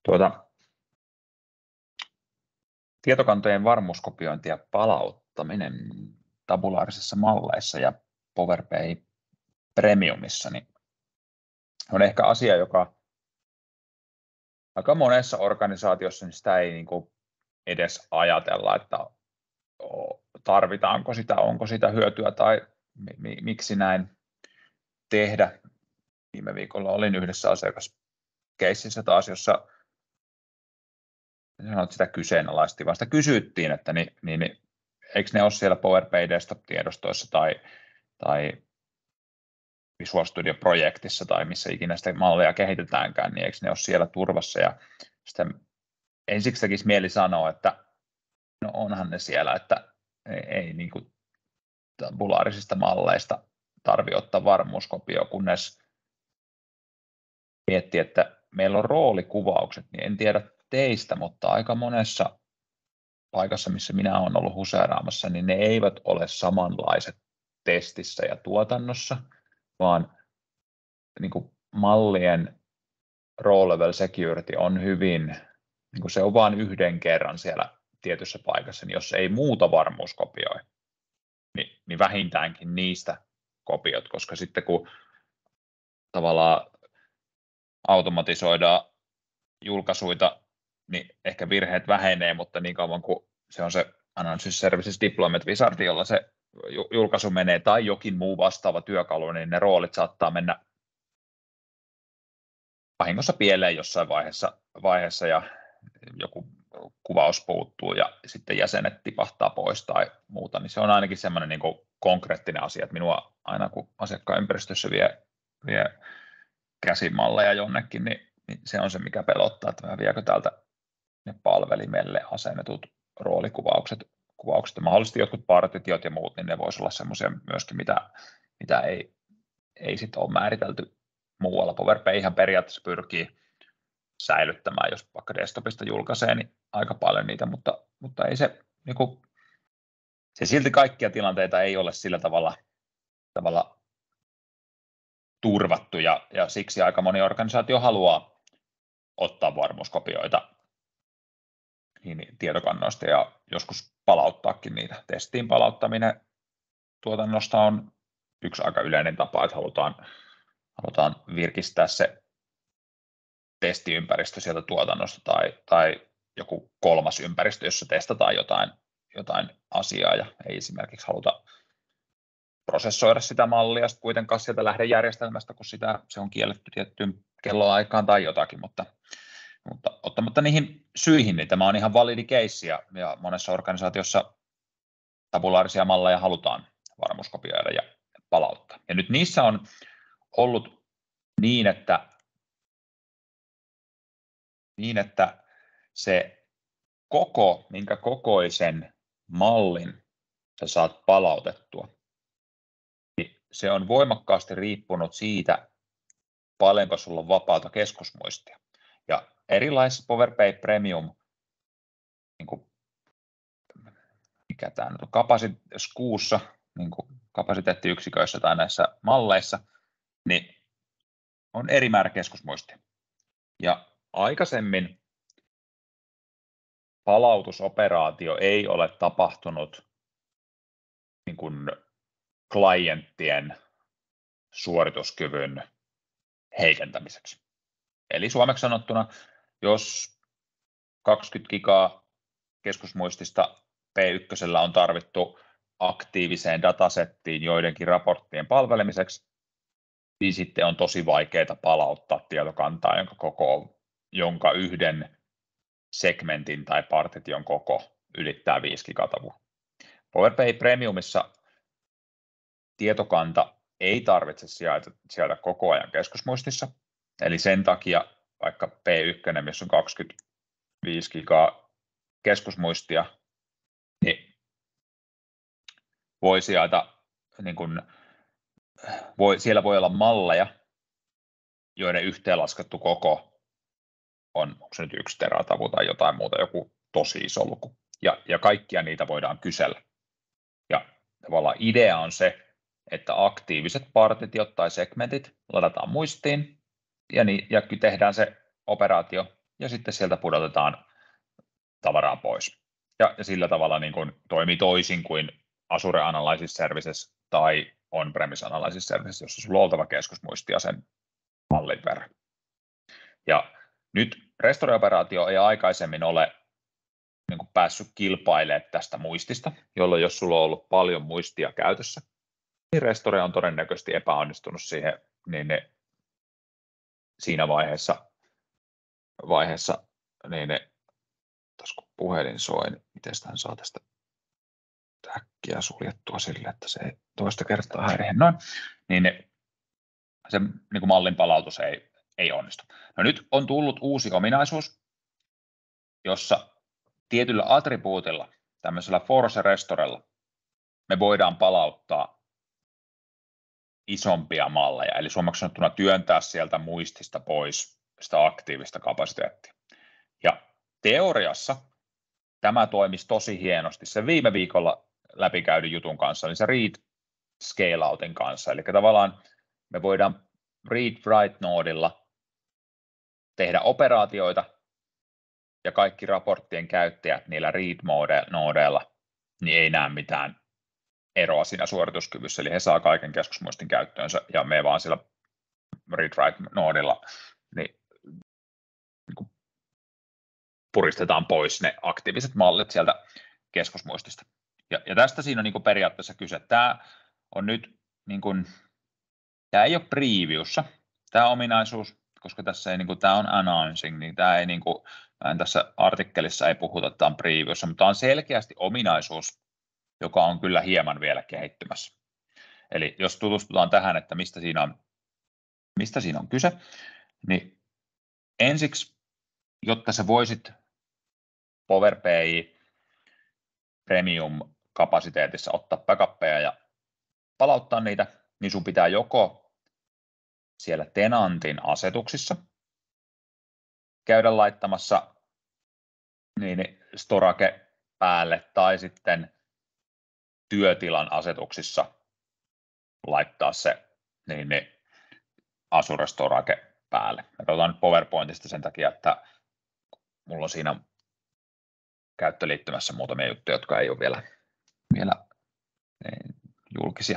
Tietokantojen varmuuskopiointi ja palauttaminen tabulaarisissa malleissa ja PowerPay Premiumissa niin on ehkä asia, joka aika monessa organisaatiossa niin sitä ei niin kuin edes ajatella, että tarvitaanko sitä, onko sitä hyötyä tai miksi näin tehdä. Viime viikolla olin yhdessä asiakaskeississä taas, jossa sitä kyseenalaistiin, vaan sitä kysyttiin, että eikö ne ole siellä PowerPay Desktop-tiedostoissa tai Visual Studio-projektissa tai missä ikinä sitä mallia kehitetäänkään, niin eikö ne ole siellä turvassa. Ja sitä ensiksi tekisi mieli sanoa, että no onhan ne siellä, että ei niin kuin tabulaarisista malleista tarvitse ottaa varmuuskopio, kunnes miettii, että meillä on roolikuvaukset, niin en tiedä teistä, mutta aika monessa paikassa, missä minä olen ollut huseeraamassa, niin ne eivät ole samanlaiset testissä ja tuotannossa, vaan niin kuin mallien role level security on hyvin, niin kuin se on vain yhden kerran siellä tietyssä paikassa, niin jos ei muuta varmuuskopioi, niin vähintäänkin niistä kopiot, koska sitten kun tavallaan automatisoidaan julkaisuita, niin ehkä virheet vähenee, mutta niin kauan kuin se on se Analysis Services Deployment Wizard, jolla se julkaisu menee, tai jokin muu vastaava työkalu, niin ne roolit saattaa mennä vahingossa pieleen jossain vaiheessa ja joku kuvaus puuttuu ja sitten jäsenet tipahtaa pois tai muuta, niin se on ainakin semmoinen niin kuin konkreettinen asia, että minua aina kun asiakkaan ympäristössä vie käsimalleja jonnekin, niin se on se, mikä pelottaa, että viekö täältä ne palvelimelle asennetut roolikuvaukset ja mahdollisesti jotkut partitiot ja muut, niin ne voisi olla semmoisia myöskin, mitä ei sitten ole määritelty muualla. PowerPay ihan periaatteessa pyrkii säilyttämään, jos vaikka desktopista julkaisee, niin aika paljon niitä, mutta ei se, niin kuin, se silti kaikkia tilanteita ei ole sillä tavalla turvattu ja siksi aika moni organisaatio haluaa ottaa varmuuskopioita niin tietokannoista ja joskus palauttaakin niitä. Testiin palauttaminen tuotannosta on yksi aika yleinen tapa, että halutaan virkistää se testiympäristö sieltä tuotannosta tai joku kolmas ympäristö, jossa testataan jotain asiaa ja ei esimerkiksi haluta prosessoida sitä mallia kuitenkaan sieltä lähdejärjestelmästä, kun se on kielletty tiettyyn kelloaikaan tai jotakin, mutta ottamatta niihin syihin, niin tämä on ihan validi case ja monessa organisaatiossa tabulaarisia malleja halutaan varmuuskopioida ja palauttaa. Ja nyt niissä on ollut niin, että se minkä kokoisen mallin sä saat palautettua, niin se on voimakkaasti riippunut siitä, paljonko sulla on vapaata keskusmuistia. Ja erilaisissa PowerPay Premium, niin kuin, mikä tämä nyt on, SKUssa, niin kuin kapasiteettiyksiköissä tai näissä malleissa, niin on eri määrä keskusmuistia. Ja aikaisemmin palautusoperaatio ei ole tapahtunut niin kuin klienttien suorituskyvyn heikentämiseksi. Eli suomeksi sanottuna, jos 20 gigaa keskusmuistista P1 on tarvittu aktiiviseen datasettiin joidenkin raporttien palvelemiseksi, niin sitten on tosi vaikeaa palauttaa tietokantaa, jonka yhden segmentin tai partition koko ylittää 5 gigatavua. PowerPay Premiumissa tietokanta ei tarvitse sijaita koko ajan keskusmuistissa, eli sen takia vaikka P1, missä on 25 gigaa keskusmuistia, niin voi sijaita, siellä voi olla malleja, joiden yhteenlaskettu koko on, onko se nyt 1 teratavu tai jotain muuta, joku tosi iso luku, ja kaikkia niitä voidaan kysellä. Ja tavallaan idea on se, että aktiiviset partitiot tai segmentit ladataan muistiin, ja tehdään se operaatio ja sitten sieltä pudotetaan tavaraa pois. Ja sillä tavalla niin kuin toimii toisin kuin Azure Analysis Services tai On-Premise Analysis Services, jossa sulla on oltava keskusmuistia sen mallin verran. Ja nyt Restore-operaatio ei aikaisemmin ole niin kuin päässyt kilpailemaan tästä muistista, jolloin jos sulla on ollut paljon muistia käytössä, niin Restore on todennäköisesti epäonnistunut siihen, niin siinä vaiheessa niin kun puhelin soi, niin miten hän saa tästä äkkiä suljettua sille, että se ei toista kertaa häiriä. Noin, niin se niin kuin mallin palautus ei onnistu. No nyt on tullut uusi ominaisuus, jossa tietyllä attribuutilla, tämmöisellä force restorella, me voidaan palauttaa isompia malleja, eli suomeksi sanottuna työntää sieltä muistista pois sitä aktiivista kapasiteettia. Ja teoriassa tämä toimisi tosi hienosti sen viime viikolla läpikäydyn jutun kanssa, eli se read scale-outin kanssa, eli tavallaan me voidaan read-write-noodilla tehdä operaatioita, ja kaikki raporttien käyttäjät niillä read-noodeilla niin ei näe mitään eroa siinä suorituskyvyssä, eli he saa kaiken keskusmuistin käyttöönsä, ja me vaan sillä read-write-noodilla niin puristetaan pois ne aktiiviset mallit sieltä keskusmuistista. Ja tästä siinä on niin kuin periaatteessa kyse. Tämä on nyt, niin kuin, tämä ei ole previewssa, tämä ominaisuus, koska tässä ei, niin kuin, tämä on announcing, niin tämä ei, niin kuin, tässä artikkelissa ei puhuta, että tämä on previewssa, mutta tämä on selkeästi ominaisuus, joka on kyllä hieman vielä kehittymässä. Eli jos tutustutaan tähän, että mistä siinä on kyse, niin ensiksi, jotta sä voisit Power BI Premium-kapasiteetissa ottaa backuppeja ja palauttaa niitä, niin sun pitää joko siellä tenantin asetuksissa käydä laittamassa niin storage päälle tai sitten työtilan asetuksissa laittaa se niin Azure Storage päälle. Me katsotaan nyt PowerPointista sen takia, että mulla on siinä käyttöliittymässä muutamia juttuja, jotka ei ole vielä julkisia.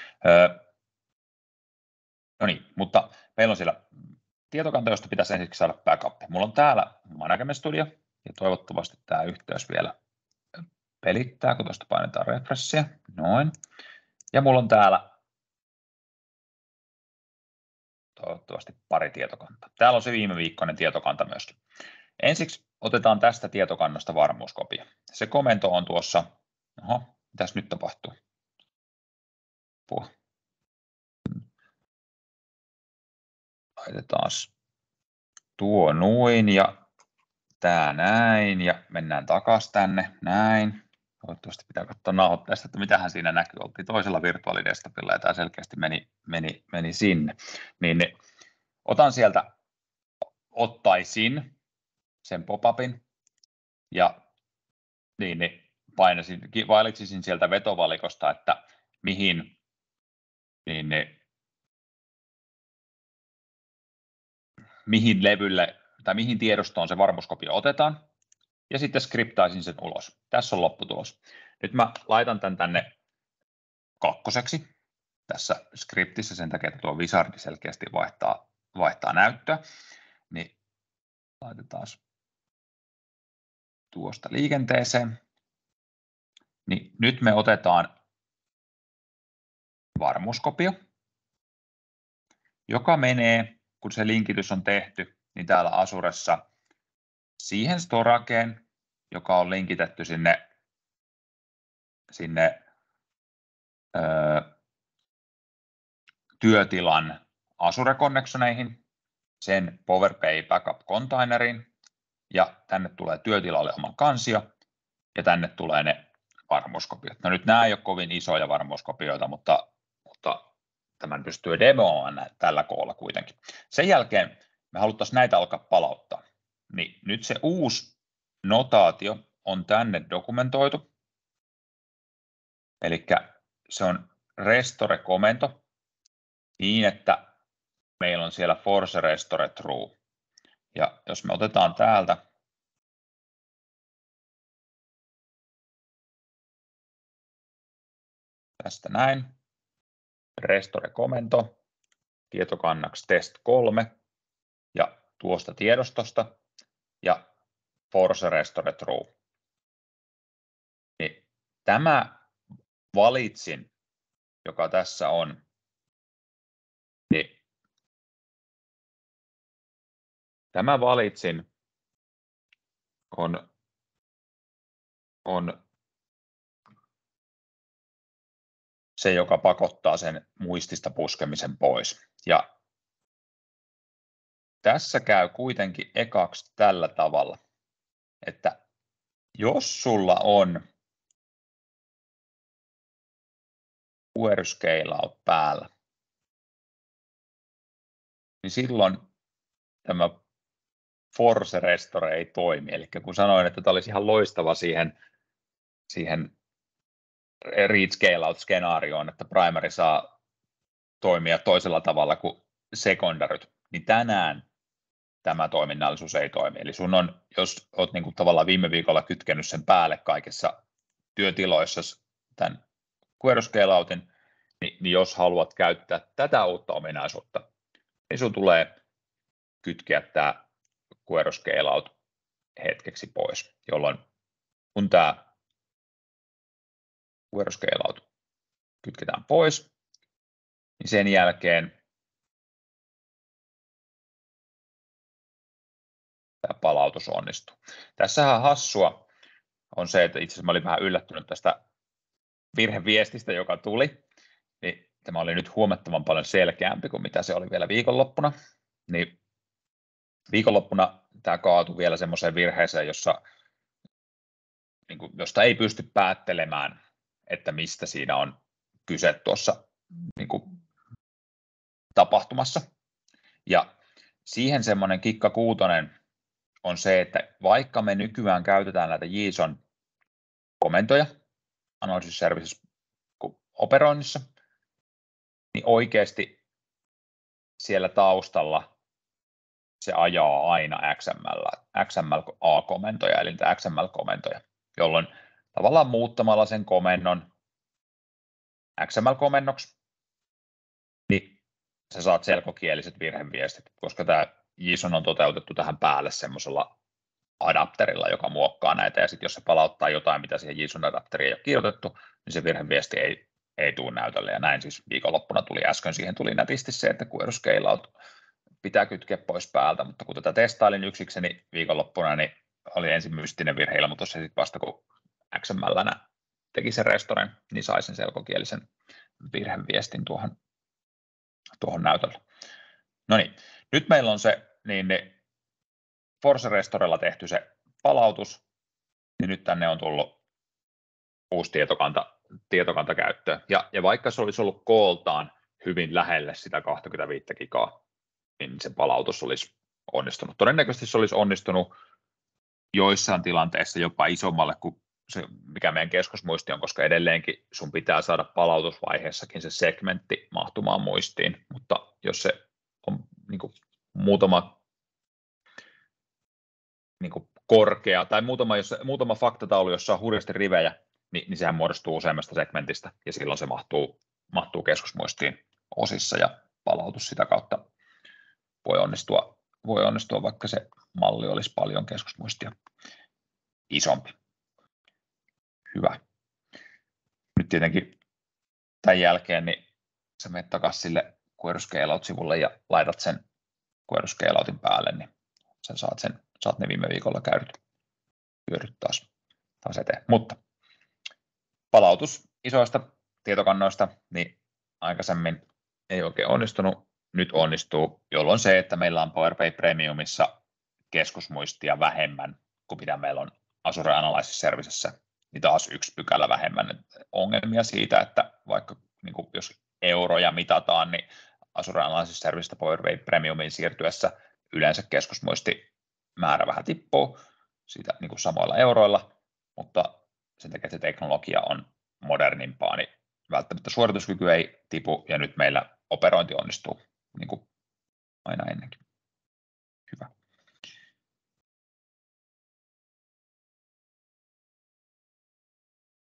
No niin, mutta meillä on siellä tietokanta, josta pitäisi ensiksi saada backup. Mulla on täällä Management Studio, ja toivottavasti tämä yhteys vielä pelittää, kun tuosta painetaan refreshia. Noin. Ja mulla on täällä toivottavasti pari tietokantaa. Täällä on se viime viikkoinen tietokanta myöskin. Ensiksi otetaan tästä tietokannasta varmuuskopio. Se komento on tuossa, mitäs nyt tapahtuu? Laitetaan tuo noin ja tämä näin ja mennään takaisin tänne näin. Toivottavasti pitää katsoa nauhoitteesta, että mitähän siinä näkyy. Oltiin toisella virtuaalidesktopilla ja tämä selkeästi meni sinne. Niin otan sieltä, ottaisin sen pop-upin ja niin valitsisin sieltä vetovalikosta, että mihin levylle tai mihin tiedostoon se varmuuskopio otetaan, ja sitten skriptaisin sen ulos. Tässä on lopputulos. Nyt mä laitan tämän tänne 2 tässä skriptissä sen takia, että tuo Wizard selkeästi vaihtaa näyttöä, niin laitetaan tuosta liikenteeseen. Niin nyt me otetaan varmuuskopio, joka menee, kun se linkitys on tehty, niin täällä Azuressa siihen storageen, joka on linkitetty sinne työtilan Azure Connectioneihin, sen Power BI Backup-containeriin, ja tänne tulee työtilalle oma kansio, ja tänne tulee ne varmuuskopiot. No nyt nämä ei ole kovin isoja varmuuskopioita, mutta tämän pystyy demoamaan tällä koolla kuitenkin. Sen jälkeen me haluttaisiin näitä alkaa palauttaa. Niin nyt se uusi notaatio on tänne dokumentoitu. Eli se on restore-komento niin, että meillä on siellä force restore true. Ja jos me otetaan täältä tästä näin, restore-komento, tietokannaksi test3 ja tuosta tiedostosta ja force restore true. Niin tämä valitsin, joka tässä on, niin tämä valitsin on se, joka pakottaa sen muistista puskemisen pois. Ja tässä käy kuitenkin ekaksi tällä tavalla, että jos sulla on query scale-out päällä, niin silloin tämä force restore ei toimi. Eli kun sanoin, että tämä olisi ihan loistava siihen read scale-out-skenaarioon, että primary saa toimia toisella tavalla kuin secondaryt, niin tänään tämä toiminnallisuus ei toimi. Eli sun on, jos olet niin kuin tavallaan viime viikolla kytkenyt sen päälle kaikissa työtiloissa tämän query scale-outin, niin jos haluat käyttää tätä uutta ominaisuutta, niin sun tulee kytkeä tämä query scale-out hetkeksi pois, jolloin kun tämä query scale-out kytketään pois, niin sen jälkeen tämä palautus onnistuu. Tässähän hassua on se, että itse asiassa mä olin vähän yllättynyt tästä virheviestistä, joka tuli, niin tämä oli nyt huomattavan paljon selkeämpi kuin mitä se oli vielä viikonloppuna. Niin viikonloppuna tämä kaatui vielä semmoiseen virheeseen, josta ei pysty päättelemään, että mistä siinä on kyse tuossa tapahtumassa. Ja siihen semmoinen kikka kuutonen on se, että vaikka me nykyään käytetään näitä JSON-komentoja Analysis Services operoinnissa, niin oikeasti siellä taustalla se ajaa aina XML-A-komentoja, eli niitä XML-komentoja, jolloin tavallaan muuttamalla sen komennon XML-komennoksi, niin sä saat selkokieliset virheviestit, koska tämä JSON on toteutettu tähän päälle semmoisella adapterilla, joka muokkaa näitä, ja sitten jos se palauttaa jotain, mitä siihen JSON-adapteriin ei ole kirjoitettu, niin se virheviesti ei tule näytölle, ja näin siis viikonloppuna tuli äsken, siihen tuli nätisti se, että query scale-out pitää kytkeä pois päältä, mutta kun tätä testailin yksikseni viikonloppuna, niin oli ensin mystinen virheilmoitus, ja sitten vasta kun XML teki sen restoren, niin sai sen selkokielisen virheviestin tuohon näytölle. No niin, nyt meillä on se Force Restorella tehty se palautus, niin nyt tänne on tullut uusi tietokanta käyttöön. Ja vaikka se olisi ollut kooltaan hyvin lähelle sitä 25 gigaa, niin se palautus olisi onnistunut. Todennäköisesti se olisi onnistunut joissain tilanteissa jopa isommalle kuin se, mikä meidän keskusmuisti on, koska edelleenkin sun pitää saada palautusvaiheessakin se segmentti mahtumaan muistiin, mutta jos se on muutama korkea tai muutama faktataulu, jossa on hurjasti rivejä, niin sehän muodostuu useammasta segmentistä ja silloin se mahtuu keskusmuistiin osissa ja palautus sitä kautta voi onnistua, vaikka se malli olisi paljon keskusmuistia isompi. Hyvä. Nyt tietenkin tämän jälkeen niin sä menet takaisin sille query scale-out-sivulle ja laitat sen query scale-outin päälle, niin sä saat ne viime viikolla käydyt hyödyt taas eteen. Mutta palautus isoista tietokannoista, niin aikaisemmin ei oikein onnistunut, nyt onnistuu, jolloin se, että meillä on Power BI Premiumissa keskusmuistia vähemmän kuin mitä meillä on Azure Analysis Servicessä, niin taas yksi pykälä vähemmän ongelmia siitä, että vaikka jos euroja mitataan, niin Azure Analysis Servicesta Power BI Premiumiin siirtyessä yleensä keskusmuistimäärä vähän tippuu siitä samoilla euroilla, mutta sen takia, että se teknologia on modernimpaa, niin välttämättä suorituskyky ei tipu, ja nyt meillä operointi onnistuu niin kuin aina ennenkin.